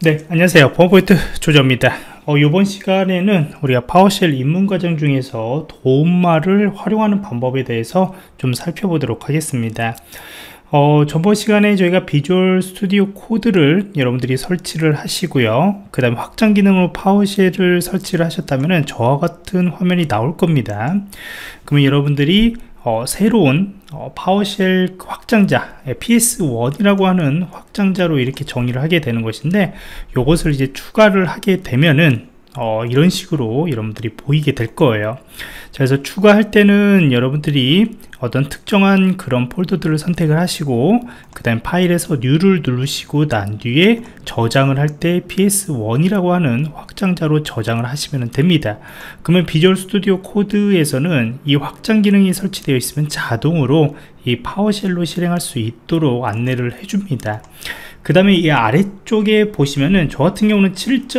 네, 안녕하세요. 보안포인트 조정입니다. 이번 시간에는 우리가 파워쉘 입문 과정 중에서 도움말을 활용하는 방법에 대해서 좀 살펴보도록 하겠습니다. 저번 시간에 저희가 비주얼 스튜디오 코드를 여러분들이 설치를 하시고요. 그 다음에 확장 기능으로 파워쉘을 설치를 하셨다면 저와 같은 화면이 나올 겁니다. 그러면 여러분들이 새로운 파워쉘 확장자 PS1이라고 하는 확장자로 이렇게 정의를 하게 되는 것인데, 이것을 이제 추가를 하게 되면은 이런 식으로 여러분들이 보이게 될 거예요. 그래서 추가할 때는 여러분들이 어떤 특정한 그런 폴더들을 선택을 하시고, 그 다음 파일에서 New를 누르시고 난 뒤에 저장을 할 때 PS1이라고 하는 확장자로 저장을 하시면 됩니다. 그러면 비주얼 스튜디오 코드에서는 이 확장 기능이 설치되어 있으면 자동으로 이 파워쉘로 실행할 수 있도록 안내를 해줍니다. 그 다음에 이 아래쪽에 보시면은 저 같은 경우는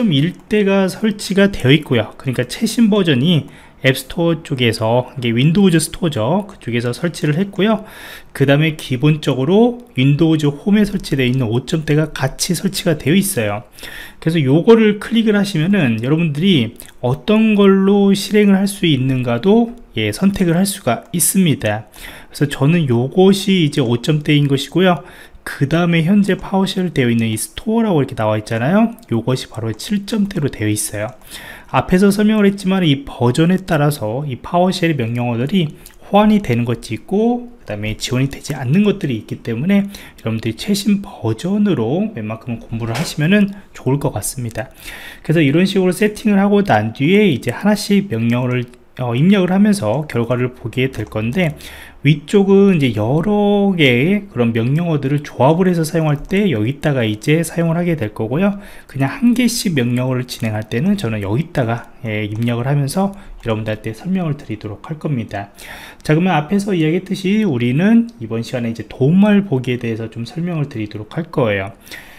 7.1대가 설치가 되어 있고요. 그러니까 최신 버전이 앱스토어 쪽에서, 이게 윈도우즈 스토어죠, 그쪽에서 설치를 했고요. 그 다음에 기본적으로 윈도우즈 홈에 설치되어 있는 5점대가 같이 설치가 되어 있어요. 그래서 요거를 클릭을 하시면은 여러분들이 어떤 걸로 실행을 할 수 있는가도 선택을 할 수가 있습니다. 그래서 저는 요것이 이제 5점대인 것이고요. 그 다음에 현재 파워쉘 되어 있는 이 스토어라고 이렇게 나와 있잖아요. 요것이 바로 7점대로 되어 있어요. 앞에서 설명을 했지만 이 버전에 따라서 이 파워쉘 명령어들이 호환이 되는 것이 있고, 그 다음에 지원이 되지 않는 것들이 있기 때문에 여러분들이 최신 버전으로 웬만큼은 공부를 하시면은 좋을 것 같습니다. 그래서 이런 식으로 세팅을 하고 난 뒤에 이제 하나씩 명령어를 입력을 하면서 결과를 보게 될 건데, 위쪽은 이제 여러 개의 그런 명령어들을 조합을 해서 사용할 때 여기다가 이제 사용을 하게 될 거고요. 그냥 한 개씩 명령어를 진행할 때는 저는 여기다가 입력을 하면서 여러분들한테 설명을 드리도록 할 겁니다. 자, 그러면 앞에서 이야기했듯이 우리는 이번 시간에 이제 도움말 보기에 대해서 좀 설명을 드리도록 할 거예요.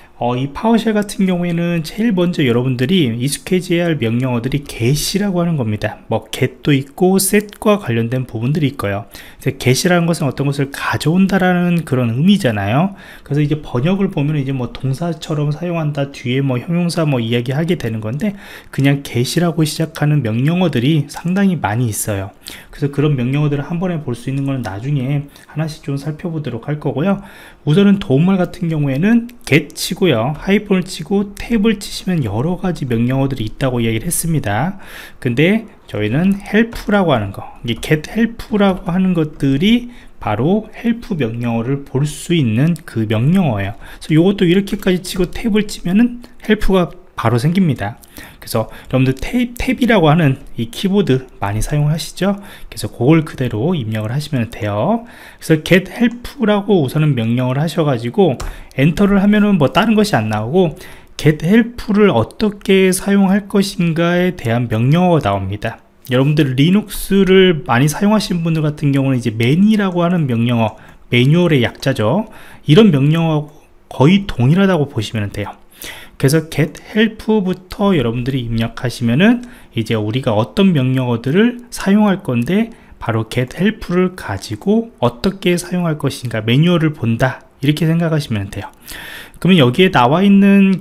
이 파워쉘 같은 경우에는 제일 먼저 여러분들이 익숙해져야 할 명령어들이 get이라고 하는 겁니다. 뭐 get도 있고 set과 관련된 부분들이 있고요. get이라는 것은 어떤 것을 가져온다라는 그런 의미잖아요. 그래서 이제 번역을 보면 이제 뭐 동사처럼 사용한다, 뒤에 뭐 형용사 뭐 이야기하게 되는 건데, 그냥 get이라고 시작하는 명령어들이 상당히 많이 있어요. 그래서 그런 명령어들을 한 번에 볼 수 있는 건 나중에 하나씩 좀 살펴보도록 할 거고요. 우선은 도움말 같은 경우에는 get 치고요, 하이픈을 치고 탭을 치시면 여러 가지 명령어들이 있다고 이야기를 했습니다. 근데 저희는 help라고 하는 거, 이 get help라고 하는 것들이 바로 help 명령어를 볼 수 있는 그 명령어예요. 그래서 이것도 이렇게까지 치고 탭을 치면은 help가 바로 생깁니다. 그래서 여러분들 탭이라고 하는 이 키보드 많이 사용하시죠? 그래서 그걸 그대로 입력을 하시면 돼요. 그래서 get help라고 우선은 명령을 하셔가지고 엔터를 하면은 뭐 다른 것이 안 나오고, get help를 어떻게 사용할 것인가에 대한 명령어가 나옵니다. 여러분들 리눅스를 많이 사용하시는 분들 같은 경우는 이제 man이라고 하는 명령어, 매뉴얼의 약자죠. 이런 명령어 거의 동일하다고 보시면 돼요. 그래서 get help부터 여러분들이 입력하시면은 이제 우리가 어떤 명령어들을 사용할 건데, 바로 get help를 가지고 어떻게 사용할 것인가 매뉴얼을 본다, 이렇게 생각하시면 돼요. 그러면 여기에 나와 있는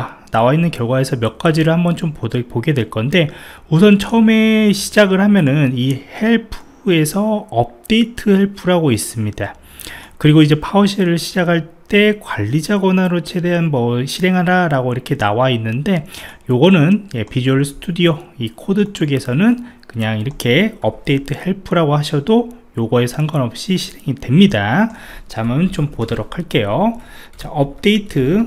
결과에서 몇 가지를 한번 좀 보게 될 건데, 우선 처음에 시작을 하면은 이 help에서 update help라고 있습니다. 그리고 이제 파워쉘을 시작할 때 관리자 권한으로 최대한 뭐 실행하라 라고 이렇게 나와 있는데, 요거는 비주얼 스튜디오 이 코드 쪽에서는 그냥 이렇게 업데이트 헬프라고 하셔도 요거에 상관없이 실행이 됩니다. 자, 한번 좀 보도록 할게요. 자, 업데이트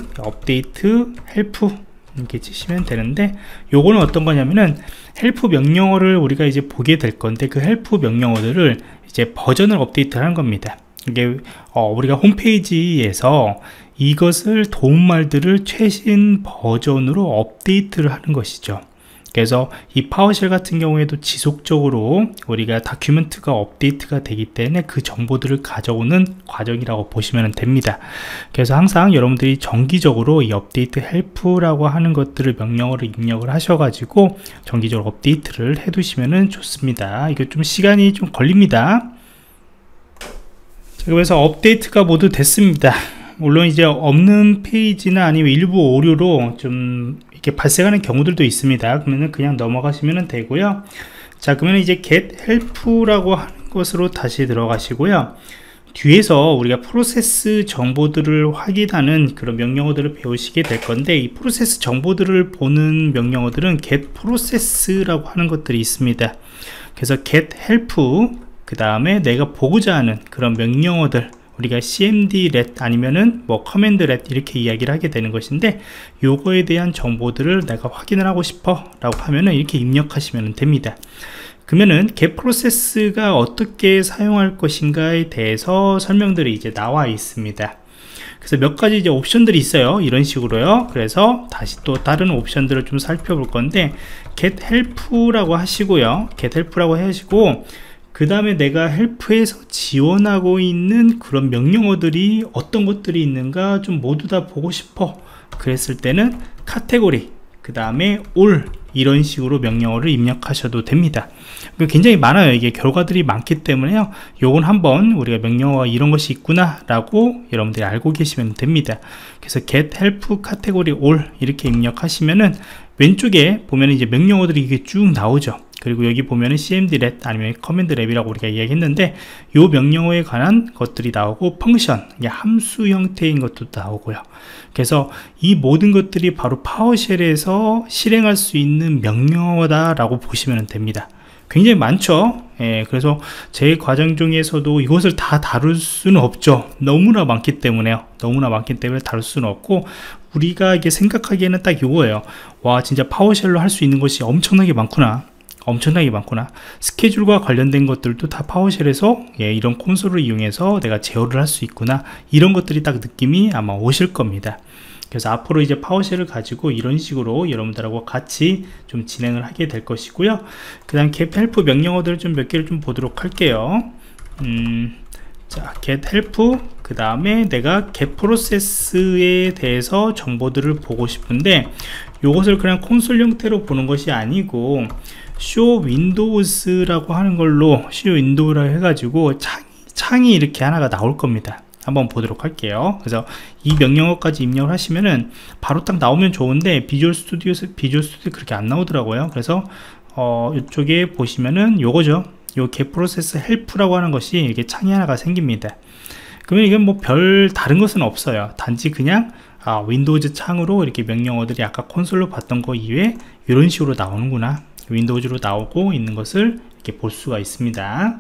헬프 이렇게 치시면 되는데, 요거는 어떤 거냐면은 헬프 명령어를 우리가 이제 보게 될 건데, 그 헬프 명령어들을 이제 버전을 업데이트 하는 겁니다. 이게 우리가 홈페이지에서 이것을 도움말들을 최신 버전으로 업데이트를 하는 것이죠. 그래서 이 파워쉘 같은 경우에도 지속적으로 우리가 다큐멘트가 업데이트가 되기 때문에 그 정보들을 가져오는 과정이라고 보시면 됩니다. 그래서 항상 여러분들이 정기적으로 이 업데이트 헬프라고 하는 것들을 명령어를 입력을 하셔가지고 정기적으로 업데이트를 해 두시면 좋습니다. 이거 좀 시간이 좀 걸립니다. 그래서 업데이트가 모두 됐습니다. 물론 이제 없는 페이지나 아니면 일부 오류로 좀 이렇게 발생하는 경우들도 있습니다. 그러면 그냥 넘어가시면 되고요. 자, 그러면 이제 get help라고 하는 것으로 다시 들어가시고요. 뒤에서 우리가 프로세스 정보들을 확인하는 그런 명령어들을 배우시게 될 건데, 이 프로세스 정보들을 보는 명령어들은 get process라고 하는 것들이 있습니다. 그래서 get help, 그 다음에 내가 보고자 하는 그런 명령어들, 우리가 cmd let 아니면은 뭐 command let 이렇게 이야기를 하게 되는 것인데, 요거에 대한 정보들을 내가 확인을 하고 싶어 라고 하면은 이렇게 입력하시면 됩니다. 그러면은 get process가 어떻게 사용할 것인가에 대해서 설명들이 이제 나와 있습니다. 그래서 몇 가지 이제 옵션들이 있어요. 이런 식으로요. 그래서 다시 또 다른 옵션들을 좀 살펴볼 건데, get help라고 하시고요. get help라고 하시고, 그 다음에 내가 헬프에서 지원하고 있는 그런 명령어들이 어떤 것들이 있는가 좀 모두 다 보고 싶어 그랬을 때는 카테고리, 그 다음에 all 이런 식으로 명령어를 입력하셔도 됩니다. 굉장히 많아요. 이게 결과들이 많기 때문에요. 요건 한번 우리가 명령어가 이런 것이 있구나 라고 여러분들이 알고 계시면 됩니다. 그래서 get help 카테고리 all 이렇게 입력하시면은 왼쪽에 보면 이제 명령어들이 이게 쭉 나오죠. 그리고 여기 보면은 cmd let 아니면 command lab이라고 우리가 이야기했는데, 요 명령어에 관한 것들이 나오고, 펑션, 함수 형태인 것도 나오고요. 그래서 이 모든 것들이 바로 파워쉘에서 실행할 수 있는 명령어다 라고 보시면 됩니다. 굉장히 많죠. 예, 그래서 제 과정 중에서도 이것을 다 다룰 수는 없죠. 너무나 많기 때문에요. 너무나 많기 때문에 다룰 수는 없고, 우리가 이게 생각하기에는 딱 이거예요. 와, 진짜 파워쉘로 할 수 있는 것이 엄청나게 많구나. 엄청나게 많구나. 스케줄과 관련된 것들도 다 파워쉘에서 이런 콘솔을 이용해서 내가 제어를 할 수 있구나. 이런 것들이 딱 느낌이 아마 오실 겁니다. 그래서 앞으로 이제 파워쉘을 가지고 이런 식으로 여러분들하고 같이 좀 진행을 하게 될 것이고요. 그 다음 get help 명령어들을 좀 몇 개를 좀 보도록 할게요. 자, get help, 그 다음에 내가 get process에 대해서 정보들을 보고 싶은데, 요것을 그냥 콘솔 형태로 보는 것이 아니고 show windows라고 하는 걸로 show window라고 해가지고 창이 이렇게 하나가 나올 겁니다. 한번 보도록 할게요. 그래서 이 명령어까지 입력을 하시면은 바로 딱 나오면 좋은데, 비주얼 스튜디오 그렇게 안 나오더라고요. 그래서 이쪽에 보시면은 요거죠. 요 get process help라고 하는 것이 이렇게 창이 하나가 생깁니다. 그러면 이건 뭐 별 다른 것은 없어요. 단지 그냥 윈도우즈 창으로 이렇게 명령어들이 아까 콘솔로 봤던 거 이외에 이런 식으로 나오는구나, 윈도우즈로 나오고 있는 것을 이렇게 볼 수가 있습니다.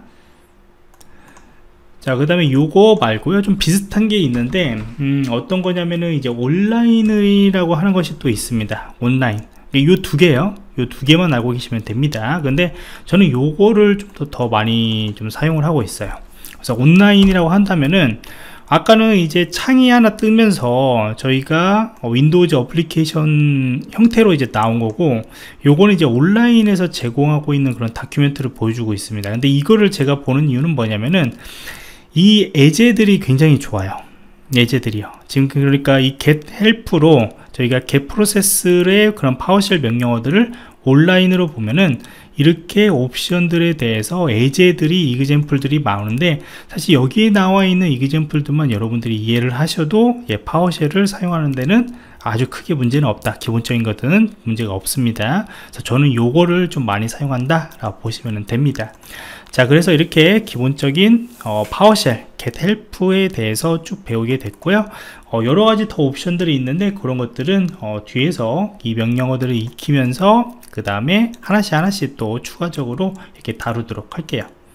자, 그 다음에 요거 말고요, 좀 비슷한 게 있는데, 어떤 거냐면은 이제 온라인이라고 하는 것이 또 있습니다. 온라인. 요 두 개요. 요 두 개만 알고 계시면 됩니다. 근데 저는 요거를 좀 더 많이 좀 사용을 하고 있어요. 그래서 온라인이라고 한다면은, 아까는 이제 창이 하나 뜨면서 저희가 윈도우즈 어플리케이션 형태로 이제 나온 거고, 요거는 이제 온라인에서 제공하고 있는 그런 다큐멘트를 보여주고 있습니다. 근데 이거를 제가 보는 이유는 뭐냐면은, 이 예제들이 굉장히 좋아요. 예제들이요. 지금 그러니까 이 get help로 저희가 get process의 그런 파워쉘 명령어들을 온라인으로 보면은 이렇게 옵션들에 대해서 예제들이, 이그젬플들이 많은데, 사실 여기에 나와 있는 이그젬플들만 여러분들이 이해를 하셔도 파워쉘을 사용하는 데는 아주 크게 문제는 없다. 기본적인 것들은 문제가 없습니다. 그래서 저는 요거를 좀 많이 사용한다 라고 보시면 됩니다. 자, 그래서 이렇게 기본적인 파워쉘 get help에 대해서 쭉 배우게 됐고요. 여러가지 더 옵션들이 있는데, 그런 것들은 뒤에서 이 명령어들을 익히면서 그 다음에 하나씩 또 추가적으로 이렇게 다루도록 할게요.